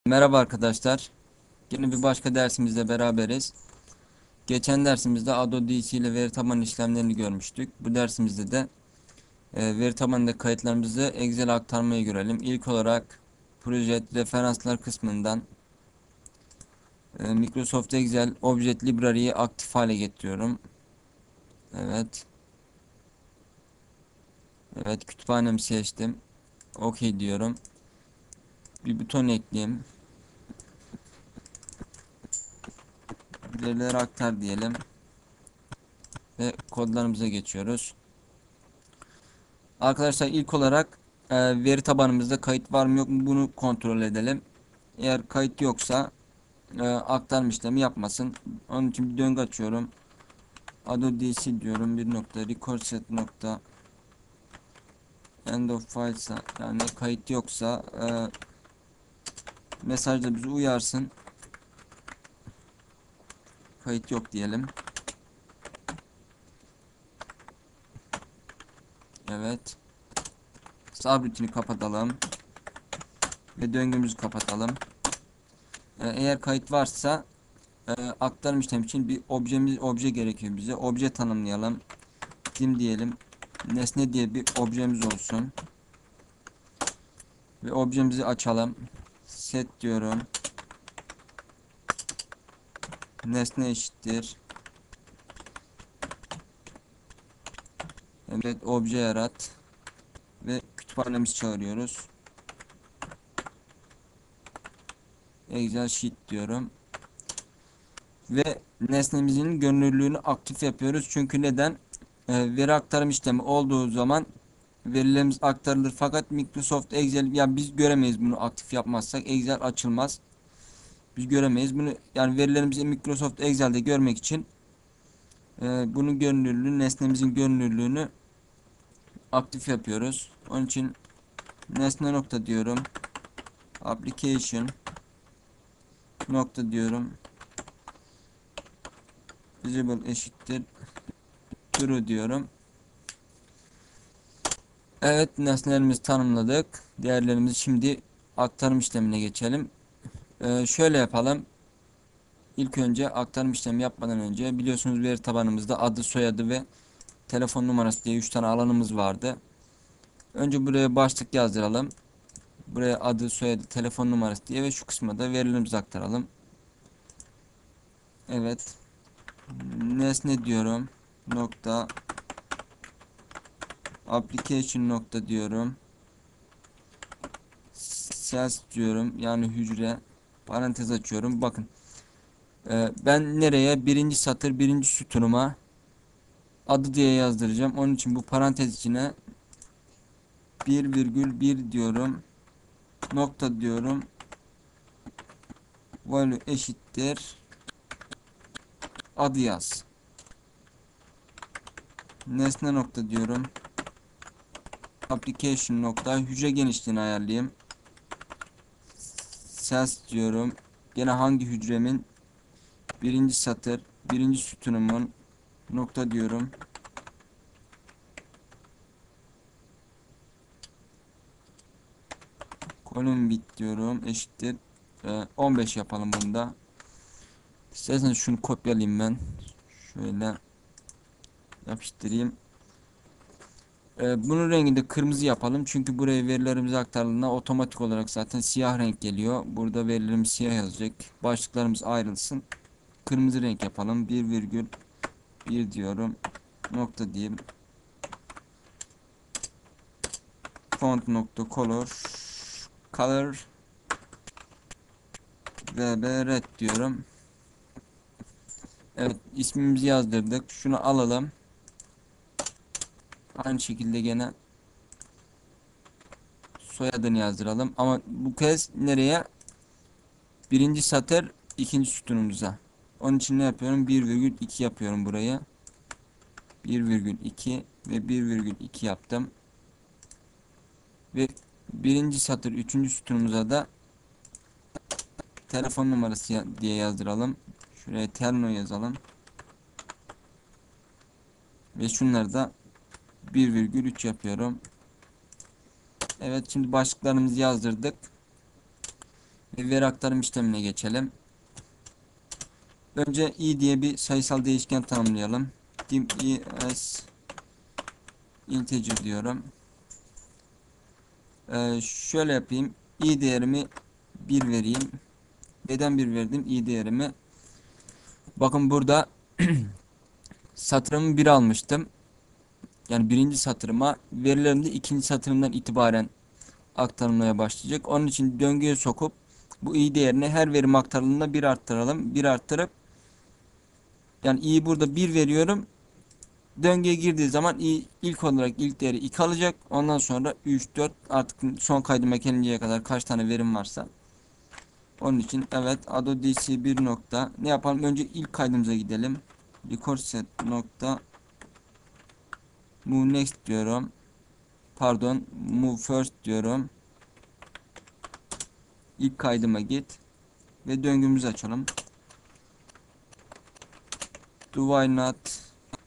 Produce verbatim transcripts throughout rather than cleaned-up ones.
Merhaba arkadaşlar. Yine bir başka dersimizde beraberiz. Geçen dersimizde Adobe D C ile veri tabanı işlemlerini görmüştük. Bu dersimizde de e, veri tabanında kayıtlarımızı Excel'e aktarmayı görelim. İlk olarak proje referanslar kısmından e, Microsoft Excel Object Library'yi aktif hale getiriyorum. Evet. Evet, kütüphanemi seçtim. OK diyorum. Bir buton ekleyeyim. Verileri aktar diyelim ve kodlarımıza geçiyoruz. Arkadaşlar ilk olarak e, veri tabanımızda kayıt var mı yok mu bunu kontrol edelim. Eğer kayıt yoksa e, aktarma işlemi yapmasın. Onun için bir döngü açıyorum. Adobe D C diyorum. Bir nokta record set nokta end of file, yani kayıt yoksa e, mesajda bizi uyarsın. Kayıt yok diyelim. Evet. Subroutine'i kapatalım ve döngümüzü kapatalım. E, eğer kayıt varsa e, aktarım işlemi için bir objemiz obje gerekiyor bize. Obje tanımlayalım. Dim diyelim. Nesne diye bir objemiz olsun. Ve objemizi açalım. Set diyorum. Nesne eşittir. Evet, obje yarat. Ve kütüphanemizi çağırıyoruz. Excel sheet diyorum. Ve nesnemizin görünürlüğünü aktif yapıyoruz. Çünkü neden? Ee, veri aktarım işlemi olduğu zaman verilerimiz aktarılır. Fakat Microsoft Excel, ya biz göremeyiz bunu aktif yapmazsak. Excel açılmaz. Biz göremeyiz bunu. Yani verilerimizi Microsoft Excel'de görmek için e, bunun görünürlüğünü, nesnemizin görünürlüğünü aktif yapıyoruz. Onun için nesne nokta diyorum. Application nokta diyorum. Visible eşittir true diyorum. Evet, nesnelerimizi tanımladık. Değerlerimizi şimdi aktarım işlemine geçelim. Ee, şöyle yapalım. İlk önce aktarım işlemi yapmadan önce biliyorsunuz veri tabanımızda adı, soyadı ve telefon numarası diye üç tane alanımız vardı. Önce buraya başlık yazdıralım. Buraya adı, soyadı, telefon numarası diye ve şu kısma da verilerimizi aktaralım. Evet. Nesne diyorum. Nokta. Application nokta diyorum. Cells diyorum. Yani hücre. Parantez açıyorum. Bakın. Ee, ben nereye? Birinci satır, birinci sütunuma adı diye yazdıracağım. Onun için bu parantez içine bir virgül bir diyorum. Nokta diyorum. Value eşittir. Adı yaz. Nesne nokta diyorum. Application nokta. Hücre genişliğini ayarlayayım. Cells diyorum. Gene hangi hücremin? Birinci satır, birinci sütunumun nokta diyorum. Column bit diyorum. Eşittir. Ee, on beş yapalım bunda. İsterseniz şunu kopyalayayım ben. Şöyle yapıştırayım. Ee, bunun rengini de kırmızı yapalım. Çünkü buraya verilerimizi aktardığında otomatik olarak zaten siyah renk geliyor. Burada verilerimiz siyah yazacak. Başlıklarımız ayrılsın. Kırmızı renk yapalım. bir virgül bir diyorum. Nokta diyeyim. Font nokta color color V B red diyorum. Evet, ismimizi yazdırdık. Şunu alalım. Aynı şekilde gene soyadını yazdıralım. Ama bu kez nereye? Birinci satır ikinci sütunumuza. Onun için ne yapıyorum? bir virgül iki yapıyorum buraya. bir virgül iki ve bir virgül iki yaptım. Ve birinci satır üçüncü sütunumuza da telefon numarası diye yazdıralım. Şuraya terno yazalım. Ve şunları da bir virgül üç yapıyorum. Evet, şimdi başlıklarımızı yazdırdık. veri aktarım işlemine geçelim. Önce i diye bir sayısal değişken tanımlayalım. Dim i as integer diyorum. Ee, şöyle yapayım. I değerimi bir vereyim. Neden bir verdim? I değerimi. Bakın burada satırımı bir almıştım. Yani birinci satırıma verilerim de ikinci satırımdan itibaren aktarılmaya başlayacak. Onun için döngüye sokup bu i değerini her verim aktarıldığında bir arttıralım. Bir arttırıp yani i'yi burada bir veriyorum. Döngüye girdiği zaman i ilk olarak ilk değeri iki alacak. Ondan sonra üç, dört artık son kaydıma gelinceye kadar kaç tane verim varsa. Onun için evet ado dc bir nokta ne yapalım? Önce ilk kaydımıza gidelim. Record set nokta move next diyorum. Pardon, move first diyorum. İlk kaydıma git ve döngümüzü açalım. Do why not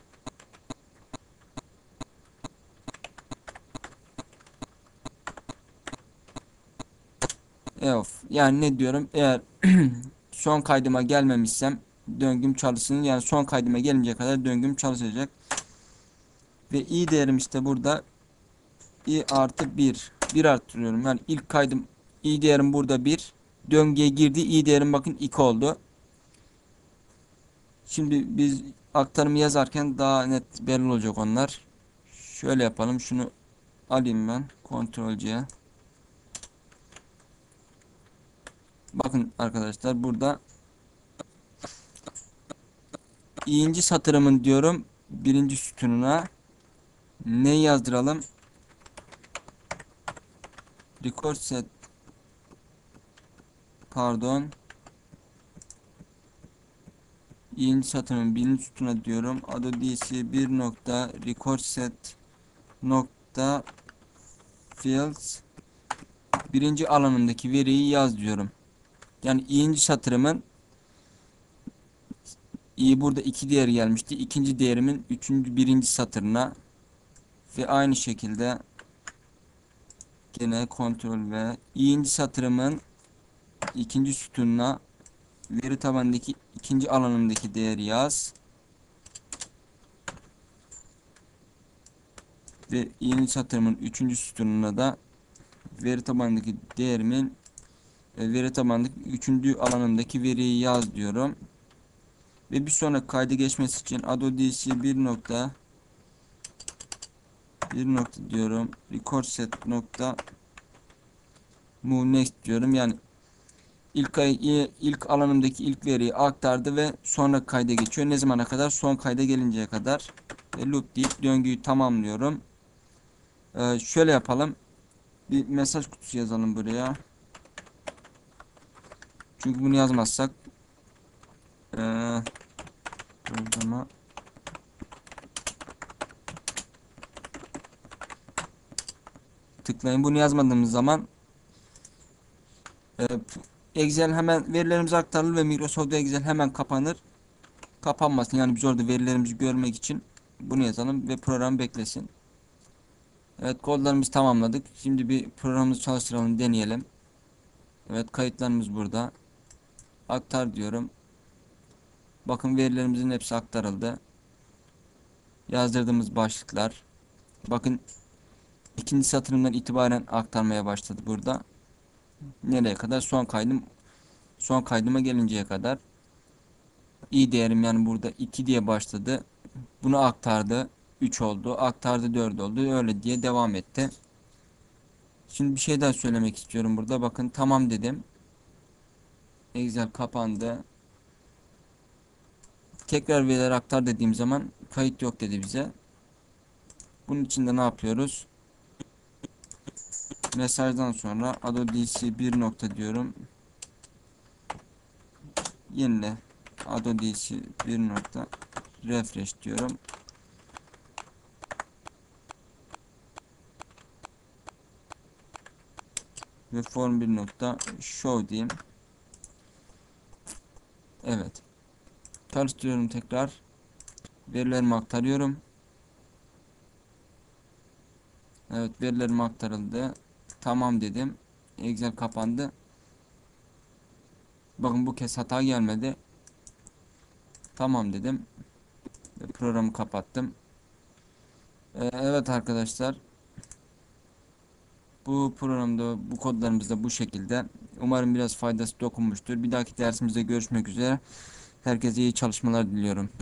Of. Yani ne diyorum? Eğer son kaydıma gelmemişsem döngüm çalışsın. Yani son kaydıma gelince kadar döngüm çalışacak. Ve i değerim işte burada i artı bir. bir arttırıyorum. Yani ilk kaydım i değerim burada bir. Döngüye girdi. I değerim bakın iki oldu. Şimdi biz aktarımı yazarken daha net belli olacak onlar. Şöyle yapalım. Şunu alayım ben. Ctrl C. Bakın arkadaşlar burada i'inci satırımın diyorum birinci sütununa ne yazdıralım? Record set pardon i'inci satırın birinci sütuna diyorum. Ado dc bir nokta record set nokta fields birinci alanındaki veriyi yaz diyorum. Yani i'inci satırımın i burada iki değeri gelmişti. İkinci değerimin üçüncü birinci satırına ve aynı şekilde gene kontrol ve i'inci satırımın ikinci sütununa veri tabanındaki ikinci alanındaki değeri yaz. Ve yeni satırımın üçüncü sütununa da veri tabanındaki değerimin e, veri tabanındaki üçüncü alanındaki veriyi yaz diyorum. Ve bir sonraki kaydı geçmesi için ado dc bir nokta bir nokta diyorum. Record set nokta move next diyorum. Yani ilk ay, ilk alanımdaki ilk veriyi aktardı ve sonraki kayda geçiyor. Ne zamana kadar? Son kayda gelinceye kadar. Ve loop deyip döngüyü tamamlıyorum. Ee, şöyle yapalım. Bir mesaj kutusu yazalım buraya. Çünkü bunu yazmazsak ee, programa tıklayın. Bunu yazmadığımız zaman e, Excel hemen verilerimizi aktarılır ve Microsoft Excel hemen kapanır. Kapanmasın. Yani biz orada verilerimizi görmek için bunu yazalım ve program beklesin. Evet, kodlarımızı tamamladık. Şimdi bir programımızı çalıştıralım, deneyelim. Evet, kayıtlarımız burada. Aktar diyorum. Bakın verilerimizin hepsi aktarıldı. Yazdırdığımız başlıklar. Bakın ikinci satırından itibaren aktarmaya başladı burada. Nereye kadar? Son kaydım son kaydıma gelinceye kadar. i değerim yani burada iki diye başladı. Bunu aktardı. üç oldu. Aktardı dört oldu. Öyle diye devam etti. Şimdi bir şey daha söylemek istiyorum burada. Bakın tamam dedim. Excel kapandı. Tekrar veriler aktar dediğim zaman kayıt yok dedi bize. Bunun için de ne yapıyoruz? Mesajdan sonra ado dc bir nokta diyorum. Yenile ado dc bir nokta refresh diyorum. Ve form bir nokta show diyeyim. Evet. Çalıştırıyorum tekrar. Verilerimi aktarıyorum. Evet, verilerim aktarıldı. Tamam dedim. Excel kapandı. Bakın bu kez hata gelmedi. Tamam dedim. Ve programı kapattım. Ee, evet arkadaşlar. Bu programda bu kodlarımız da bu şekilde. Umarım biraz faydası dokunmuştur. Bir dahaki dersimizde görüşmek üzere. Herkese iyi çalışmalar diliyorum.